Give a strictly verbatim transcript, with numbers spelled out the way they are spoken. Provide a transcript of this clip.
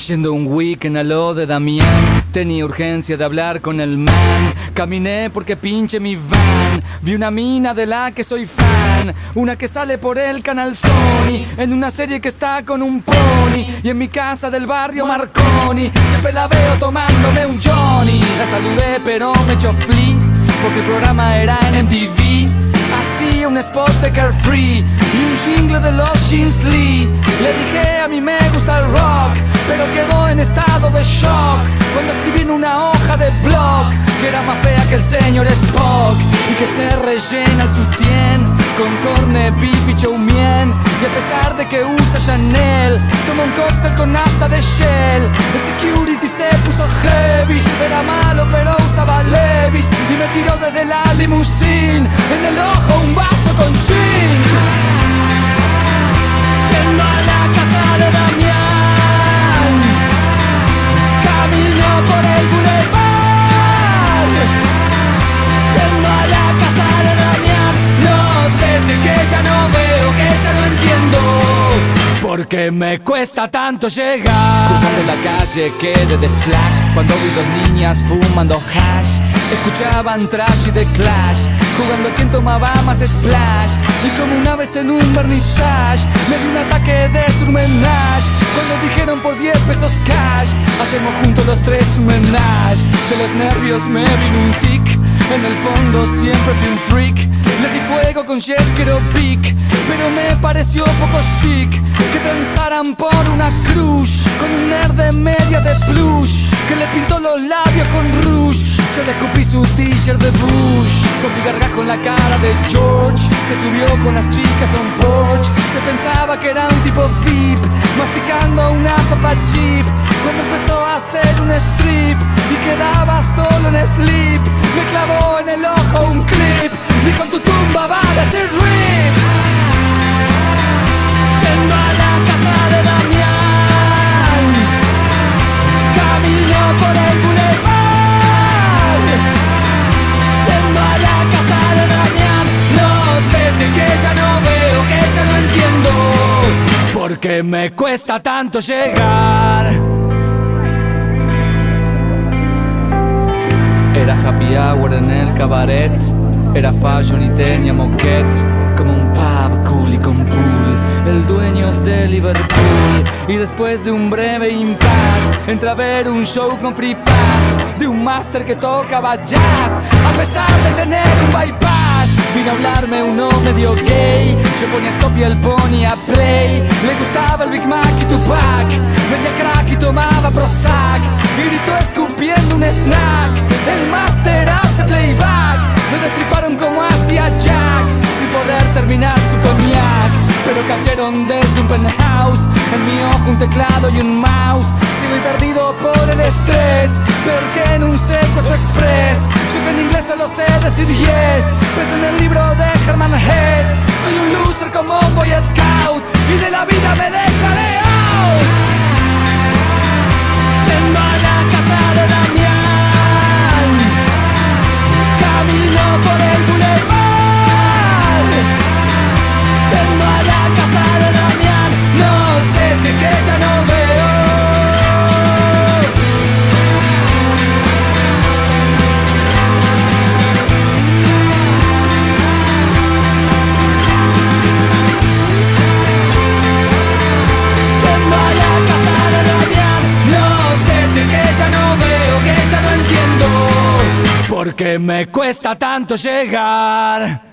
Yendo un weekend a lo de Damián, tenía urgencia de hablar con el man. Caminé porque pinche mi van. Vi una mina de la que soy fan, una que sale por el canal Sony, en una serie que está con un pony. Y en mi casa del barrio Marconi siempre la veo tomándome un Johnny. La saludé pero me echó flea, porque el programa era en M T V. Hacía un spot de Carefree y un jingle de los Jeans Lee. Le dije a mí me gusta el rock, pero quedó en estado de shock cuando escribí en una hoja de blog que era más fea que el señor Spock y que se rellena el sutién con corned beef y chow mein. Y a pesar de que usa Chanel, toma un cóctel con nafta de Shell. El security se puso heavy, era malo pero usaba Levi's y me tiró desde la limusine en el ojo un vaso con gin. Yendo a la casa de Damián, camino por el boulevard. Yendo a la casa de Damián, no sé si es que ya no veo, que ya no entiendo por qué me cuesta tanto llegar. Cruzando la calle quedé de flash cuando vi dos niñas fumando hash. Escuchaban trash y The Clash, jugando a quien tomaba más splash. Y como una vez en un vernissage me dio un ataque de surmenage cuando dijeron por diez pesos cash hacemos juntos los tres un menage. De los nervios me vino un tic, en el fondo siempre fui un freak. Le di fuego con Jeskero Pic, pero me pareció poco chic que transaran por una cruz con un nerd de media de plush que le pintó los labios con rouge. Yo le escupí su t-shirt de Bush, cogí gargajo en la cara de George. Se subió con las chicas a un porch, se pensaba que era un tipo V I P masticando una papa chip cuando empezó a hacer un strip y quedaba solo en sleep. Me clavó en el ojo un clip, dijo en tu tumba va a decir rip. Yendo a la casa de Damián, camino por el boulevard. Yendo a la casa de Damián, no sé si es que ya no veo, que ya no entiendo por qué me cuesta tanto llegar. Era happy hour en el cabaret, era fashion y tenía moquette, como un pub cool y con pool. El dueño es de Liverpool y después de un breve impasse entra a ver un show con free pass de un máster que tocaba jazz a pesar de tener un bypass. Vino a hablarme uno medio gay, yo ponía stop y él ponía play. Le gustaba el Big Mac y Tupac, vendía crack y tomaba Prozac y gritó escupiendo un snack. El máster hace playback, lo destriparon como hacía Jack sin poder terminar su cognac, pero cayeron desde un penthouse. En mi ojo un teclado y un mouse. Sigo perdido por el estrés, peor que en un secuestro express. Yo que en inglés solo sé decir yes, pues en el libro de Herman Hesse soy un loser como un boy scout y de la vida me dejaré out. Yendo a la casa de Damián, camino por el boulevard. Yendo a la casa de Damián, no sé si es que ya no veo. Yendo a la casa de Damián, no sé si es que ya no veo, que ya no entiendo por qué me cuesta tanto llegar.